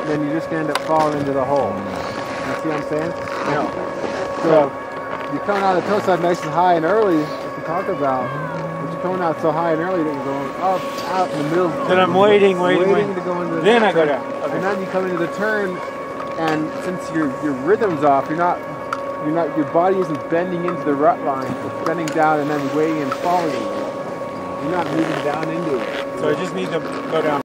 then you're just going to end up falling into the hole. You see what I'm saying? No. So you're coming out of the toe side nice and high and early, like we talked about. But you're coming out so high and early that you're going up, out in the middle. Then I'm waiting to go into the then I go turn. down. Okay. And then you come into the turn, and since your rhythm's off, your body isn't bending into the rut line. It's bending down and then waiting and falling. You're not moving down into it. So I just need to go down.